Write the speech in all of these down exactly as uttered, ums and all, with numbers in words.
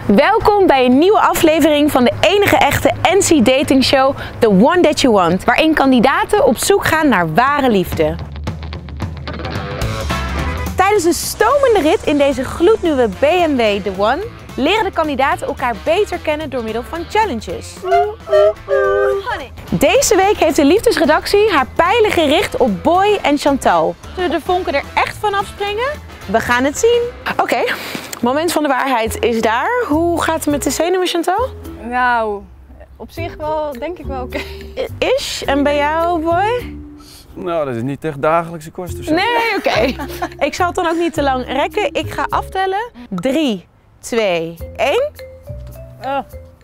Welkom bij een nieuwe aflevering van de enige echte N C dating show The One That You Want, waarin kandidaten op zoek gaan naar ware liefde. Tijdens een stomende rit in deze gloednieuwe B M W The One leren de kandidaten elkaar beter kennen door middel van challenges. Deze week heeft de liefdesredactie haar pijlen gericht op Boy en Chantal. Zullen de vonken er echt van afspringen? We gaan het zien. Oké, okay. Moment van de waarheid is daar. Hoe gaat het met de zenuwen, Chantal? Nou, op zich wel, denk ik wel oké. Okay. Is? En bij jou, Boy? Nou, dat is niet echt dagelijkse kost of zo. Nee, oké. Okay. Ik zal het dan ook niet te lang rekken. Ik ga aftellen. drie, twee, één. Oh.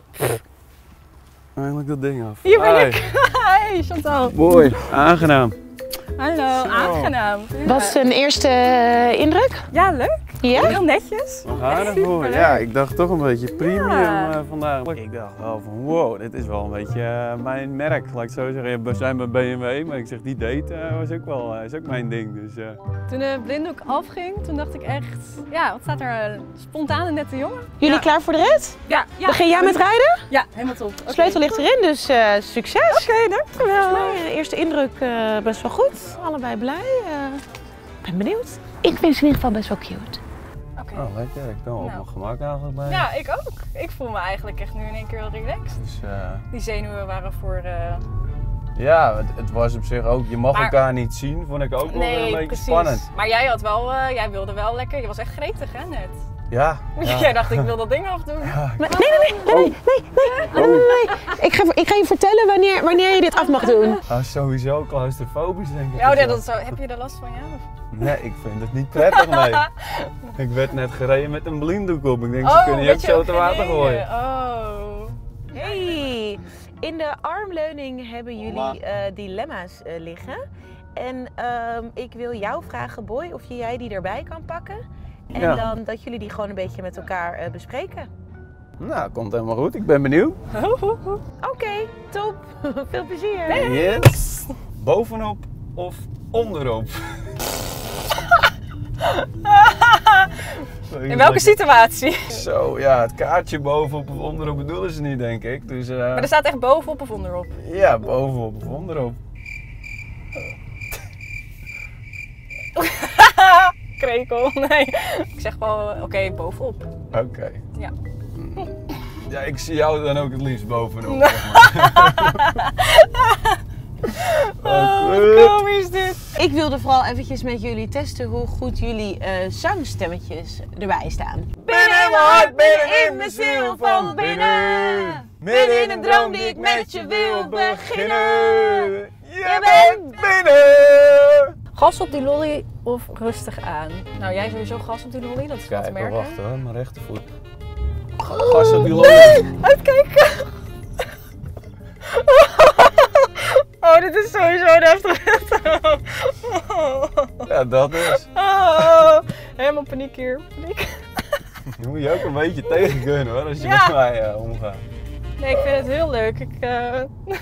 Eindelijk dat ding af. Hier ben ik. Hey, Chantal. Mooi, aangenaam. Hallo, Zo. Aangenaam. Ja. Wat is een eerste indruk? Ja, leuk. Ja? Heel netjes. We gaan ervoor. Ja, ik dacht toch een beetje premium ja. uh, vandaag. Ik dacht wel van wow, dit is wel een beetje uh, mijn merk. Laat ik zo zeggen, we zijn bij B M W, maar ik zeg die date uh, was ook wel, uh, is ook mijn ding. Dus, uh... Toen de blinddoek afging, toen dacht ik echt, ja, wat staat er, uh, spontaan en nette jongen. Jullie ja. klaar voor de rit? Ja. ja. Begin jij met rijden? Ja, helemaal top. Okay. Sleutel ligt erin, dus uh, succes. Oké, okay, dankjewel. Volgens mij de eerste indruk uh, best wel goed. Allebei blij. Ik uh, ben benieuwd. Ik vind ze in ieder geval best wel cute. Okay. Oh, lekker. Ik ben wel nou. op mijn gemak eigenlijk bij. Ja, ik ook. Ik voel me eigenlijk echt nu in één keer heel relaxed. Dus, uh... Die zenuwen waren voor... Uh... Ja, het, het was op zich ook, je mag maar... elkaar niet zien, vond ik ook wel nee, een beetje precies. spannend. Maar jij had wel, uh, jij wilde wel lekker, je was echt gretig hè net. Ja. ja. Jij dacht ik wil dat ding afdoen. Ja. Maar, nee, nee, nee, nee, nee, nee, nee, nee, nee. Ik ga, ik ga je vertellen wanneer, wanneer je dit af mag doen. Ah, sowieso claustrofobisch denk ik. Ja, oh, nee, dat is zo. Heb je er last van, ja? Of? Nee, ik vind het niet prettig, nee. Ik werd net gereden met een blinddoek op. Ik denk, ze oh, kunnen je ook zo te water gooien. Oh. Hey, in de armleuning hebben jullie uh, dilemma's uh, liggen. En um, ik wil jou vragen, Boy, of jij die erbij kan pakken. En ja. dan dat jullie die gewoon een beetje met elkaar uh, bespreken. Nou, komt helemaal goed. Ik ben benieuwd. Oké, okay, top. Veel plezier. Hey. Yes. Bovenop of onderop? In welke situatie? Zo, ja, het kaartje bovenop of onderop bedoelen ze niet, denk ik. Dus, uh... maar er staat echt bovenop of onderop? Ja, bovenop of onderop. Krekel, nee. Ik zeg wel, oké, okay, bovenop. Oké. Okay. Ja. Ja, ik zie jou dan ook het liefst bovenop. Oh, wat komisch dit. Ik wilde vooral eventjes met jullie testen hoe goed jullie uh, zangstemmetjes erbij staan. Binnen in mijn hart, binnen in mijn ziel, van binnen. Midden in een droom die ik met je wil beginnen. Je bent binnen. Gas op die lolly of rustig aan? Nou, jij sowieso gas op die lolly, dat is wat te merken. Kijk, wacht hoor, mijn rechtervoet. Gas op die lolly. Nee, uitkijken. Oh, dit is sowieso een heftig. Ja, dat is. Oh, helemaal paniek hier. Paniek. Je moet je ook een beetje tegen kunnen hoor, als je ja. met mij uh, omgaat. Nee, ik vind het heel leuk. Ik, uh...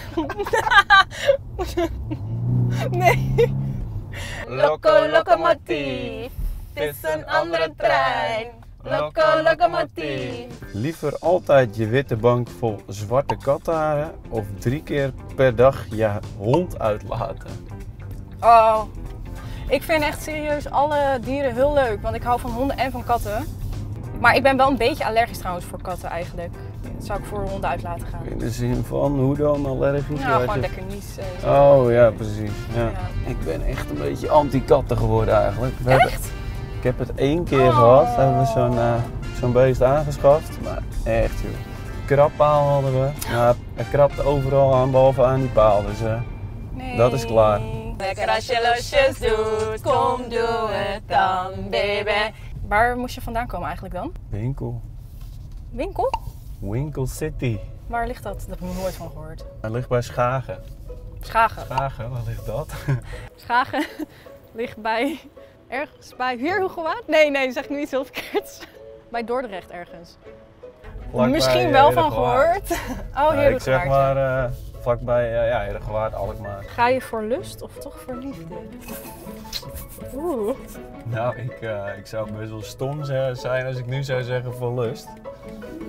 nee. Loco locomotief, het is een andere trein. Loco locomotief. Liever altijd je witte bank vol zwarte katharen of drie keer per dag je hond uitlaten? Oh, ik vind echt serieus alle dieren heel leuk, want ik hou van honden en van katten. Maar ik ben wel een beetje allergisch trouwens voor katten eigenlijk. Dat zou ik voor honden uit laten gaan. In de zin van, hoe dan allergisch? Nou, gewoon je... lekker niezen. Oh ja, precies. Ja. Ja. Ik ben echt een beetje anti-katten geworden eigenlijk. We echt? Hebben... Ik heb het één keer oh. gehad, hebben we zo'n uh, zo'n beest aangeschaft. Maar echt joh. Krabpaal hadden we. Nou, hij krabt overal aan, behalve aan die paal. Dus uh, nee. dat is klaar. Lekker als je losjes doet, kom doe het dan, baby. Waar moest je vandaan komen eigenlijk dan? Winkel. Winkel? Winkel City. Waar ligt dat? Dat heb ik nog nooit van gehoord. Het ligt bij Schagen. Schagen? Schagen, waar ligt dat? Schagen ligt bij... Ergens bij Heerhugowaard? Nee, nee, dat zeg ik nu iets heel verkeerds. Bij Dordrecht ergens. Vlak Misschien bij, wel uh, van gehoord. Oh, Heerhugowaard. Uh, ik zeg maar uh, vlakbij uh, ja, Heerhugowaard, Alkmaar. Ga je voor lust of toch voor liefde? Oeh. Nou, ik, uh, ik zou best wel stom zijn als ik nu zou zeggen voor lust. Uh,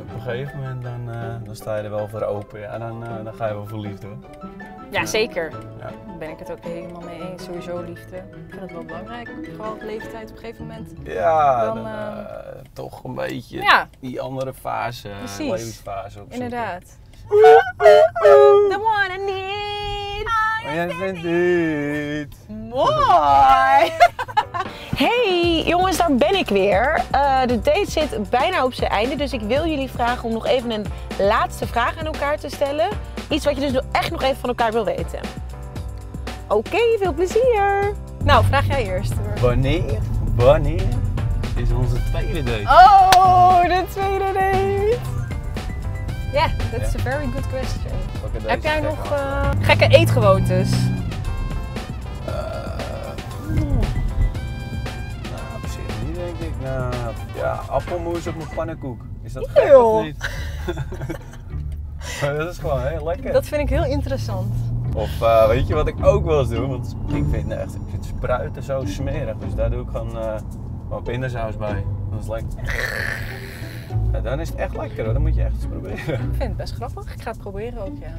op een gegeven moment dan, uh, dan sta je er wel voor open. Ja, dan, uh, dan ga je wel voor liefde. Hoor. Ja, ja, zeker. Ja. Daar ben ik het ook helemaal mee eens. Sowieso liefde. Ik vind het wel belangrijk. Vooral op leeftijd op een gegeven moment. Ja, dan, dan, uh, uh, toch een beetje ja. die andere fase, Precies. levensfase opzoeken. Inderdaad. The one I need. Oh, jij bent dit. Mooi! Hey jongens, daar ben ik weer. Uh, de date zit bijna op zijn einde, dus ik wil jullie vragen om nog even een laatste vraag aan elkaar te stellen. Iets wat je dus echt nog even van elkaar wil weten. Oké, okay, veel plezier! Nou, vraag jij eerst. Hoor. Wanneer, wanneer is onze tweede date? Oh, de tweede date! Ja, yeah, that's yeah. a very good question. Heb jij nog uh, gekke eetgewoontes? Uh, nou, op zich niet denk ik. Nou, ja, appelmoes op mijn pannenkoek. Is dat gek of niet? Dat is gewoon heel lekker. Dat vind ik heel interessant. Of uh, weet je wat ik ook wel eens doe? Want ik vind, echt, ik vind spruiten zo smerig. Dus daar doe ik gewoon uh, wat pindasaus bij. Dat is lekker. Ja, dan is het echt lekker hoor, dan moet je echt eens proberen. Ik vind het best grappig, ik ga het proberen ook, ja.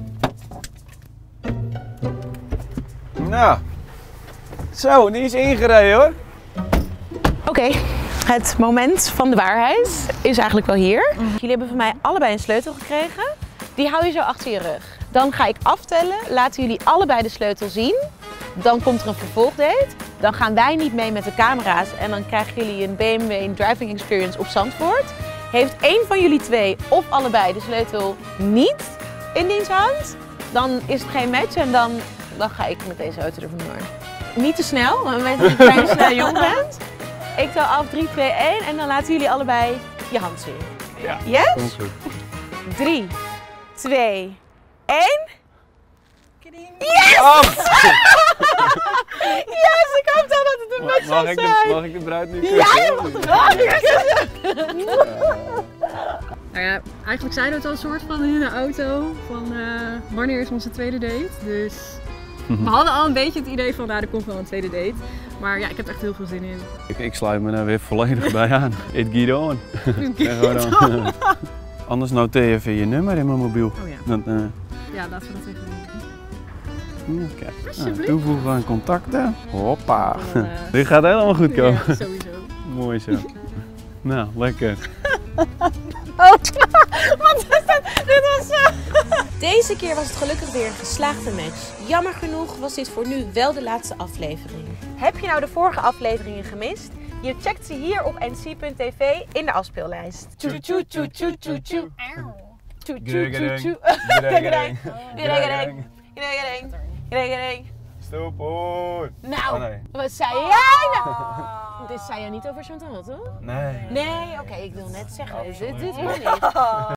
Nou, zo, die is ingereden hoor. Oké, okay, het moment van de waarheid is eigenlijk wel hier. Mm-hmm. Jullie hebben van mij allebei een sleutel gekregen. Die hou je zo achter je rug. Dan ga ik aftellen, laten jullie allebei de sleutel zien. Dan komt er een vervolgdate. Dan gaan wij niet mee met de camera's en dan krijgen jullie een B M W Driving Experience op Zandvoort. Heeft één van jullie twee of allebei de sleutel niet in diens hand, dan is het geen match en dan, dan ga ik met deze auto er vandoor. Niet te snel, want we weten dat je klein snel jong bent. Ik tel af drie, twee, één en dan laten jullie allebei je hand zien. Ja, yes? komt goed. drie, twee, één. Yes! Yes, ik hoop dan dat het een match zou zijn. Mag ik de bruid nu kussen? Ja, je mag de bruid nu kussen. Nou ja, eigenlijk zijn we het al een soort van in de auto van uh, wanneer is onze tweede date. Dus we hadden al een beetje het idee van nou, er komt wel een tweede date. Maar ja, ik heb er echt heel veel zin in. Ik, ik sluit me daar weer volledig bij aan. It get on. on. Anders noteer je even je nummer in mijn mobiel. Oh ja. Dat, uh... ja, laten we dat even doen. Oké, okay. Nou, toevoegen aan contacten. Hoppa. Dan, uh... Dit gaat helemaal goed komen. Ja, sowieso. Mooi zo. Nou, lekker. Oh, wat is dit? Dit was zo. Deze keer was het gelukkig weer een geslaagde match. Jammer genoeg was dit voor nu wel de laatste aflevering. Heb je nou de vorige afleveringen gemist? Je checkt ze hier op N C punt T V in de afspeellijst. Tjoe tjoe tjoe tjoe tjoe tjoe. Tjoe tjoe tjoe tjoe. Gregering. Gregering. Gregering. Gregering. Stop hoor. Nou, oh, nee. wat zei jij nou? Dit zei je niet over Chantal, toch? Nee. Nee, oké, okay, ik wil net zeggen. Oh, dit, dit wil niet.